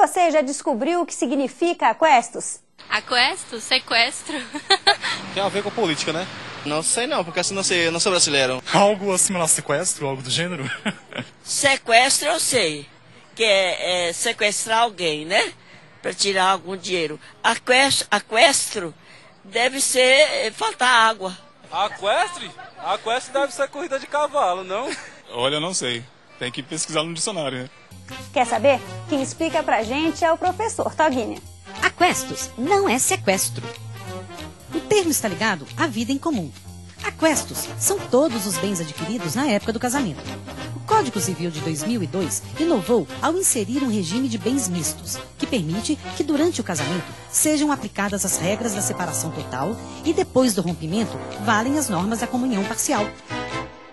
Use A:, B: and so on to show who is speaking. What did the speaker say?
A: você já descobriu o que significa aquestos?
B: Aquestos? Sequestro?
C: Tem a ver com política, né?
D: Não sei não, porque assim não sou brasileiro.
E: Algo similar a sequestro, algo do gênero?
F: Sequestro eu sei, que é sequestrar alguém, né? Para tirar algum dinheiro. Aquestro deve ser faltar água.
C: Aquestre? Aquestre deve ser corrida de cavalo, não?
E: Olha, eu não sei. Tem que pesquisar no dicionário, né?
A: Quer saber? Quem explica pra gente é o professor Toguinha.
G: Aquestos não é sequestro. O termo está ligado à vida em comum. Aquestos são todos os bens adquiridos na época do casamento. O Código Civil de 2002 inovou ao inserir um regime de bens mistos, que permite que durante o casamento sejam aplicadas as regras da separação total e depois do rompimento valem as normas da comunhão parcial.